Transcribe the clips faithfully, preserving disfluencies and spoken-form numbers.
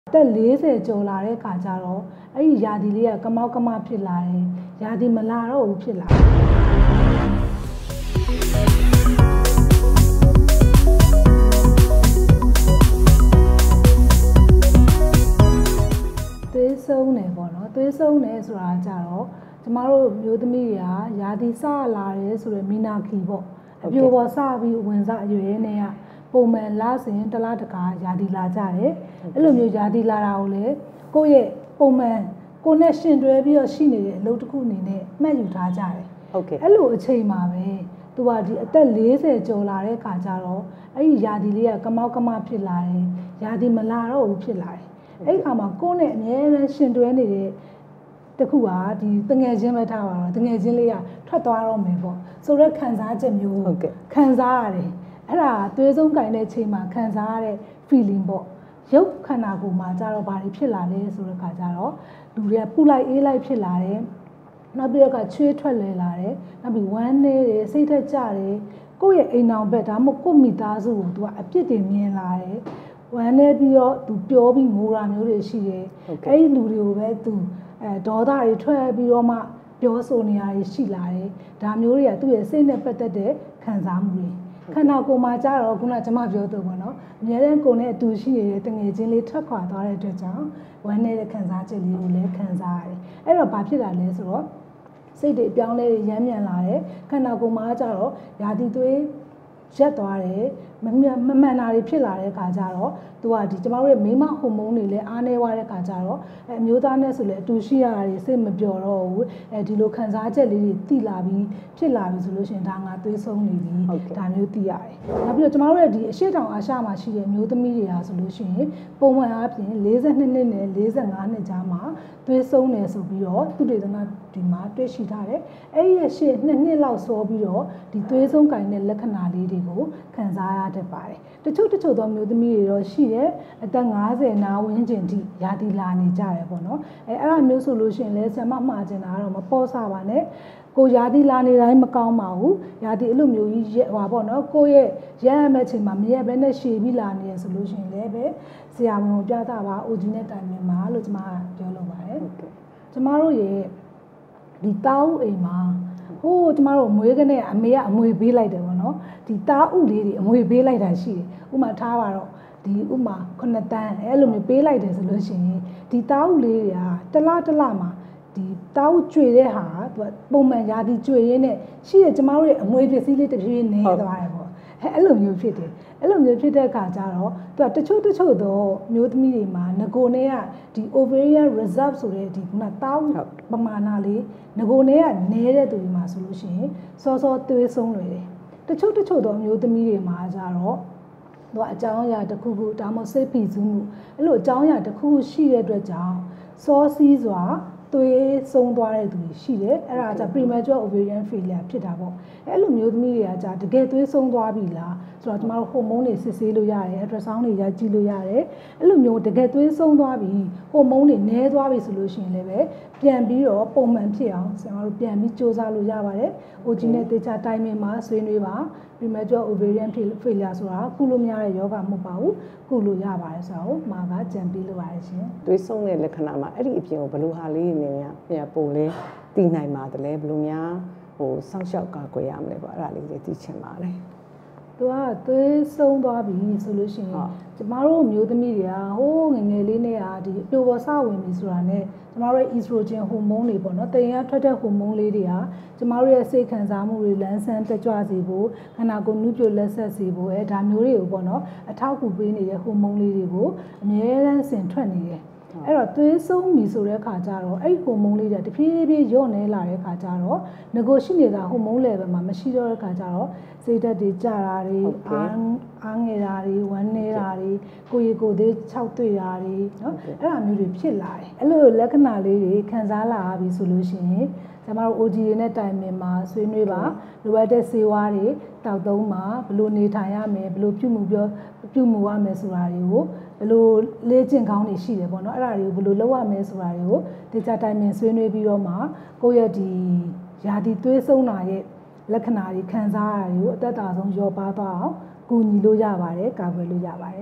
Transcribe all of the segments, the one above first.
တက်လေးဆယ်ကျော်လာတဲ့ခါကျတော့အဲ့ဒီယာဒီလေးကကမောက်ကမဖြစ်လာတယ်ယာဒီမလာတော့ဘူးဖြစ်လာသွေးဆုံးတယ်ပေါ့နော်သွေးဆုံးတယ်ဆိုတာကြတော့ကျမတို့မျိုးသမီးတွေကယာဒီစလာတယ်ဆိုတော့မီနာခီပေါ့အပြိုပေါ်စပြီးဝင်စားအရွယ်နဲ့ကပုံမှန်လာစဉ်တလားတကာယာဒီလာကြတယ်အဲ့လိုမျိုးယာဒီလာတာကိုလေကိုယ့်ရဲ့ပုံမှန်ကိုနဲ့ရှင်တွဲပြီးတော့ရှိနေတဲ့အလုပ်တစ်ခုအနေနဲ့မှတ်ယူထားကြတယ်ဟုတ်ကဲ့အဲ့လိုအချိန်မှာပဲသူကဒီအသက်လေးဆယ်ကျော်လာတဲ့ခါကျတော့အဲ့ဒီယာဒီလေးကကမောက်ကမဖြစ်လာတယ်ယာဒီမလာတော့ဘူးဖြစ်လာတယ်အဲ့ဒီခါမှာကိုနဲ့အမြဲတမ်းရှင်တွဲနေတဲ့တခုကဒီတငယ်ချင်းပဲထားပါတော့တငယ်ချင်းလေးကထွက်သွားတော့မယ်ပေါ့ဆိုတော့ခံစားချက်မျိုးဟုတ်ကဲ့ခံစားရတယ်အဲ့ဒါသွေးဆုံးကင်တဲ့ချိန်မှာခံစားရတဲ့ feeling ပေါ့ရုပ်ခန္ဓာကိုယ်မှာကြတော့ဘာတွေဖြစ်လာလဲဆိုတဲ့ခါကျတော့လူတွေကပူလိုက်အေးလိုက်ဖြစ်လာတယ်နောက်ပြီးတော့ချွေးထွက်လဲလာတယ်နောက်ပြီးဝမ်းနေတယ်စိတ်ထက်ကြတယ်ကိုယ့်ရဲ့အိမ်အောင်ဘက်ဒါမှမဟုတ်ကိုယ့်မိသားစုကိုသူကအပြစ်တွေမြင်လာတယ်ဝမ်းနေပြီးတော့သူပြောပြီးငိုတာမျိုးတွေရှိတယ်အဲ့ဒီလူတွေကိုပဲသူအဲဒေါသတွေထွက်ပြီးတော့မှပြောဆိုနေရရှိလာတယ်ဒါမျိုးတွေကသူ့ရဲ့စိတ်နဲ့ပတ်သက်တဲ့ခံစားမှုတွေခန္ဓာကိုယ်မှာကြတော့ခုနကကျွန်မပြောသူပေါ့နော်အများနဲ့ကိုယ်နဲ့အတူရှိနေတဲ့တငယ်ချင်းလေးထွက်ခွာသွားတဲ့အတွက်ကြောင့်ဝမ်းနေတဲ့ခံစားချက်လေးကိုလည်းခံစားရတယ်အဲ့တော့ဘာဖြစ်လာလဲဆိုတော့စိတ်တွေအပြောင်းလဲတွေရမ်းမြန်လာတယ်ခန္ဓာကိုယ်မှာကြတော့ယာတိသွေးရက်သွားတယ်မမှန်တာတွေဖြစ်လာတဲ့အခါကျတော့သူကဒီကျမတို့ရဲ့မိန်းမဟော်မုန်းတွေလည်းအားနေသွားတဲ့အခါကျတော့အဲအမျိုးသားနဲ့ဆိုလည်းအတူရှိရတာတွေစိတ်မပျော်တော့ဘူးအဲဒီလိုခံစားချက်လေးတွေတိလာပြီးဖြစ်လာပြီဆိုလို့ရှိရင်ဒါငါသွေးဆုံးနေပြီဒါမျိုးသိရတယ်နောက်ပြီးတော့ကျမတို့ရဲ့ဒီအရှိတောင်အာရှမှာရှိတဲ့မျိုးသမီးတွေဟာဆိုလို့ရှိရင်ပုံမှန်အားဖြင့်လေးဆယ်နှစ်နှစ်နဲ့လေးဆယ်ငါးနှစ်ကြားမှာသွေးဆုံးတယ်ဆိုပြီးတော့သူတေသနာဒီမှာတွေ့ရှိထားတယ်အဲ့ဒီရဲ့ရှေ့နှစ်နှစ်လောက်စောပြီးတော့ဒီသွေးဆုံးကင်တဲ့လက္ခဏာလေးတွေကိုခံစားရတတ်ပါတယ်တချို့တချို့သောမျိုးသမီးတွေတော့ရှိတယ်အသက်ငါးဆယ်နာဝန်းကျင်ထိယာတီလာနေကြတယ်ပေါ့နော်အဲအဲ့ဒါမျိုးဆိုလို့ရှိရင်လည်းဆံမမှားကျင်တာတော့မပေါ့ဆပါနဲ့ကိုယာတီလာနေတိုင်းမကောင်းပါဘူးယာတီအဲ့လိုမျိုးကြီးဟွာပေါ့နော်ကိုရဲ့ရရမဲ့ချိန်မှာမရက်ဘဲနဲ့ရှည်ပြီးလာနေရဆိုလို့ရှိရင်လည်းပဲဆရာဝန်ကိုပြတာပါအိုဂျီနဲ့တိုင်ပင်ပါလို့ကျွန်မပြောလို့ပါတယ်ဟုတ်ကဲ့ကျွန်မတို့ရဲ့ဒီတားဥအိမ်မှာဟိုးကျမတို့အမွေးကနေအမေကအမွေပေးလိုက်တယ်ပေါ့နော်ဒီတားဥလေးတွေအမွေပေးလိုက်တာရှိတယ်ဥမာထားပါတော့ဒီဥမာခုနှစ်တန်းအဲ့လိုမျိုးပေးလိုက်တယ်ဆိုလို့ရှိရင်ဒီတားဥလေးတွေကတလားတလားမှာဒီတားဥကျွေတဲ့ဟာသူကပုံမှန်ရာဒီကျွေရင်းနဲ့ရှိရကျမတို့ရဲ့အမွေပစ္စည်းလေးတစ်ပြေးနေသွားတယ်ပေါ့အဲအဲ့လိုမျိုးဖြစ်တယ်အဲ့လိုမျိုးဖြစ်တဲ့အခါကျတော့သူကတချို့တချို့သောမျိုးသမီးတွေမှာငကိုနဲ့ကဒီ ovarian reserve ဆိုတဲ့ဒီခုနတားဥပမာဏလေးငကိုနဲ့ကနေတဲ့သူတွေမှာဆိုလို့ရှိရင်စောစောသွေးဆုံးလွယ်တယ်တချို့တချို့သောမျိုးသမီးတွေမှာကျတော့သူကအကြောင်းအရာတစ်ခုခုဒါမှမဟုတ်စိတ်ဖိစီးမှုအဲ့လိုအကြောင်းအရာတစ်ခုခုရှိတဲ့အတွက်ကြောင့်စောစီးစွာသွေးဆုံးသွားတဲ့သူတွေရှိတယ်အဲ့ဒါက premature ovarian failure ဖြစ်တာပေါ့အဲ့လိုမျိုးသမီးတွေကじゃတကယ်သွေးဆုံးသွားပြီလားဆိုတော့ကျမတို့ဟော်မုန်းတွေစစ်ဆေးလို့ရတယ် ultrasound တွေရိုက်ကြည့်လို့ရတယ်အဲ့လိုမျိုးတကယ်သွေးဆုံးသွားပြီဟော်မုန်းတွေနည်းသွားပြီဆိုလို့ရှိရင်လည်းပဲပြန်ပြီးတော့ပုံမှန်ဖြစ်အောင်ကျမတို့ပြန်ပြီးစ조사လို့ရပါတယ် O G နဲ့တေချာတိုင်းမှာမှာဆွေးနွေးပါ premature ovarian failure ဆိုတာကုလို့မရတဲ့ယောဂမဟုတ်ပါဘူးကုလို့ရပါတယ်ဆိုတော့မာကကြံပြီးလို့ပါတယ်ရှင်သွေးဆုံးတဲ့လက္ခဏာမှာအဲ့ဒီအပြင်ကိုဘယ်လိုဟာလေးနေများပြန်ပုံလဲတည်နိုင်ပါတယ်လဲဘယ်လိုများဟိုစောင့်ရှောက်ကာကွယ်ရမလဲပေါ့အဲ့ဒါလေးလေးသိချင်ပါတယ်သူကသွေးဆုံးသွားပြီဆိုလို့ရှိရင်ကျမတို့မျိုးသမီးတွေကဟိုးငငယ်လေးနဲ့ဟာဒီအပြိုပေါ်စဝင်ပြီဆိုတာနဲ့ကျမတို့ရဲ့ estrogen ဟော်မုန်းတွေပေါ့နော်တရင်ကထွက်တဲ့ဟော်မုန်းလေးတွေကကျမတို့ရဲ့စိတ်ခံစားမှုတွေလန်းဆန်းတက်ကြွစေဖို့ခန္ဓာကိုယ်နုပြလက်ဆက်စေဖို့အဲဒါမျိုးတွေကိုပေါ့နော်အထောက်အကူပေးနေတဲ့ဟော်မုန်းလေးတွေကိုအမြဲတမ်းဆင်ထွက်နေတယ်အဲ့တော့သွေးဆုံးပြီဆိုတဲ့ခါကျတော့အဲ့ဒီဟော်မုန်းလေးတွေတဖြည်းဖြည်းညော့နေလာတဲ့ခါကျတော့ငကိုရှိနေတာဟော်မုန်း level မှာမရှိတော့တဲ့ခါကျတော့စိတ်ဓာတ်တွေကျတာတွေအားအားငယ်တာတွေဝမ်းနေတာတွေကိုယ်ရည်ကိုယ်သေးခြောက်တွေ့တာတွေနော်အဲ့ဒါမျိုးတွေဖြစ်လာတယ်အဲ့လိုလက္ခဏာလေးတွေခံစားလာပြီဆိုလို့ရှိရင်ကျမတို့ O G တွေနဲ့တိုင်ပင်မှာဆွေးနွေးပါလိုအပ်တဲ့ဆေးဝါးတွေတောက်သုံးမှာဘယ်လိုနေထိုင်ရမယ်ဘယ်လိုပြုမှုပြောပြုမှုရမယ်ဆိုတာတွေကိုဘယ်လိုလေ့ကျင့်ကောင်းတွေရှိတယ်ပေါ့နော်အဲ့ဒါတွေကိုဘယ်လိုလုပ်ရမယ်ဆိုတာတွေကိုတေချာတိုင်ပင်ဆွေးနွေးပြီးတော့မှကိုယ့်ရဲ့ဒီယာတီသွေးဆုံးတာရဲ့လက္ခဏာတွေခံစားရတာတွေကိုအသက်တာဆုံးလျော့ပါသွားအောင်ကူညီလို့ရပါတယ်ကာကွယ်လို့ရပါတယ်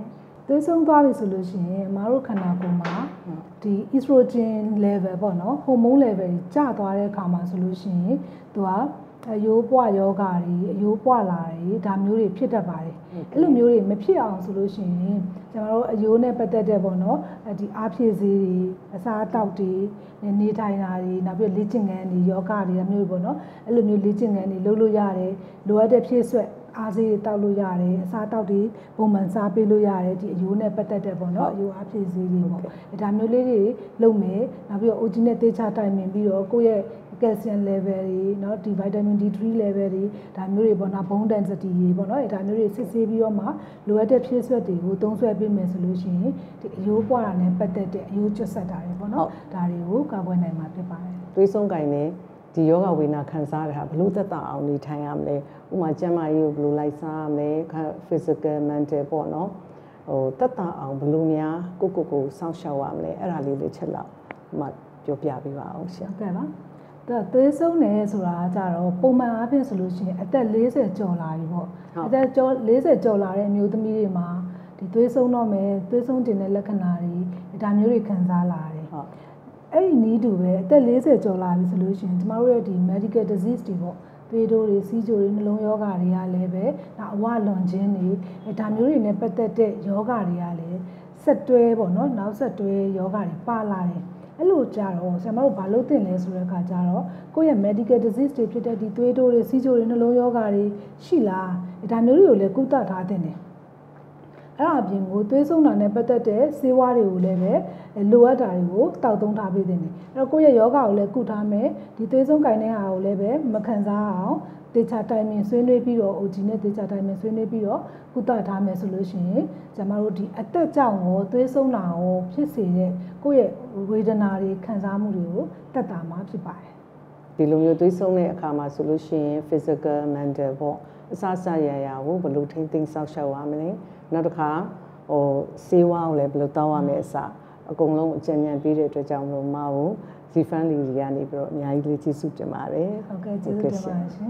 သွေးဆုံးသွားပြီဆိုလို့ရှိရင်အမားတို့ခန္ဓာကိုယ်မှာဒီ estrogen level ပေါ့နော် hormone level ကြီးကျသွားတဲ့အခါမှာဆိုလို့ရှိရင်သူကအယိုးပွားယောဂတွေအယိုးပွားလာတွေဒါမျိုးတွေဖြစ်တတ်ပါတယ်အဲ့လိုမျိုးတွေမဖြစ်အောင်ဆိုလို့ရှိရင်ကျွန်တော်တို့အယိုးနဲ့ပတ်သက်တဲ့ပေါ့နော်ဒီအားဖြည့်ဆေးတွေအစားအသောက်တွေနေထိုင်တာတွေနောက်ပြီးလေ့ကျင့်ခန်းတွေယောဂတွေဒါမျိုးပေါ့နော်အဲ့လိုမျိုးလေ့ကျင့်ခန်းတွေလုပ်လို့ရတယ်လိုအပ်တဲ့ဖြည့်ဆွက်အားဆေးတွေတောက်လို့ရတယ်အစားတောက်တွေပုံမှန်စားပေးလို့ရတယ်ဒီအယိုးနဲ့ပတ်သက်တဲ့ပေါ့နော်အယိုးအားဖြည့်ဆေးတွေပေါ့ဒါမျိုးလေးတွေလုပ်မယ်နောက်ပြီးတော့ အို ဂျီ နဲ့သေချာတိုင်ပင်ပြီးတော့ကိုယ့်ရဲ့ calcium level တွေเนาะဒီ vitamin D three level တွေဒါမျိုးတွေပေါ့နော် bone density တွေပေါ့နော်ဒါမျိုးတွေစစ်ဆေးပြီးတော့မှလိုအပ်တဲ့ဖြည့်ဆွက်တွေကိုသုံးဆွဲပေးမယ်ဆိုလို့ရှိရင်ဒီအယိုးပွားတာနဲ့ပတ်သက်တဲ့အယိုးကျွတ်ဆက်တာတွေပေါ့နော်ဒါတွေကိုကာကွယ်နိုင်မှာဖြစ်ပါတယ်သွေးဆုံးကိုင်နေဒီယောဂဝေဒနာခံစားရတာဘလို့သက်သာအောင်နေထိုင်ရမလဲဥမာကျန်းမာရေးကိုဘလို့လိုက်စားရမလဲ physical mental ပေါ့နော်ဟိုသက်သာအောင်ဘလို့များကိုကိုကိုစောင့်ရှောက်ရမလဲအဲ့ဒါလေးလေးချက်လောက်မှပြောပြပေးပါအောင်ရှင်ဟုတ်ကဲ့ပါသွေးဆုံးနေဆိုတာကြတော့ပုံမှန်အားဖြင့်ဆိုလို့ရှိရင်အသက်၄၀ကျော်လာပြီပေါ့အသက်ကျော်၄၀ကျော်လာတဲ့အမျိုးသမီးတွေမှာဒီသွေးဆုံးတော့မယ်သွေးဆုံးတင်တဲ့လက္ခဏာတွေဒါမျိုးတွေခံစားလာတယ်ဟုတ်အဲ့ဒီနီးတူပဲအသက်၄၀ကျော်လာပြီဆိုလို့ရှိရင်ကျမတို့ရဲ့ဒီ medical disease တွေပေါ့သွေးတိုးတွေစီးကြိုတွေနှလုံးယောဂတွေကလည်းပဲနောက်အဝလွန်ခြင်းတွေဒါမျိုးတွေနဲ့ပတ်သက်တဲ့ယောဂတွေကလည်းဆက်တွဲပေါ့နော်နောက်ဆက်တွဲယောဂတွေပါလာတယ်အဲ့လိုကြတော့ဆရာမတို့ဘာလို့တင်လဲဆိုတဲ့အခါကျတော့ကိုယ့်ရဲ့ medical disease တွေဖြစ်တဲ့ဒီသွေးတိုးတွေစီးကြိုတွေနှလုံးယောဂတွေရှိလားဒါမျိုးတွေကိုလည်းကုသထားတဲ့တယ်အဲ့ဒါအပြင်ကိုသွေးဆုံးတာနဲ့ပတ်သက်တဲ့ဆေးဝါးတွေကိုလည်းပဲလိုအပ်တာတွေကိုတောက်သုံးထားပေးတဲ့တယ်အဲ့တော့ကိုယ့်ရဲ့ယောဂကိုလည်းကုထားမယ်ဒီသွေးဆုံးကိုင်တဲ့ဟာကိုလည်းပဲမခံစားအောင်တေချာတိုင်ပင်ဆွေးနွေးပြီးတော့ အို ဂျီ နဲ့တေချာတိုင်ပင်ဆွေးနွေးပြီးတော့ကုသထားမယ်ဆိုလို့ရှိရင်ကျမတို့ဒီအသက်ကြောင့်ရောသွေးဆုံးတာရောဖြစ်စေတဲ့ကိုယ့်ရဲ့ဝေဒနာတွေခံစားမှုတွေကိုတက်တာမှာဖြစ်ပါတယ်ဒီလိုမျိုးသွေးဆုံးတဲ့အခါမှာဆိုလို့ရှိရင် physical mental ပေါ့အစစရရကိုဘယ်လိုထိန်းသိမ်းစောင့်ရှောက်ရမလဲနောက်တစ်ခါဟိုဆေးဝါးကိုလည်းဘယ်လိုတောင်းရမလဲအစအကုန်လုံးအကြံဉာဏ်ပေးတဲ့အတွက်ကြောင့်မလို့မဟုတ် Zifam လေးတွေကနေပြီးတော့အများကြီးလေးကျေးဇူးတင်ပါတယ်ဟုတ်ကဲ့ကျေးဇူးတင်ပါတယ်ရှင်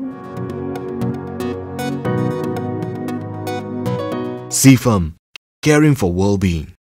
Zifam, caring for well-being.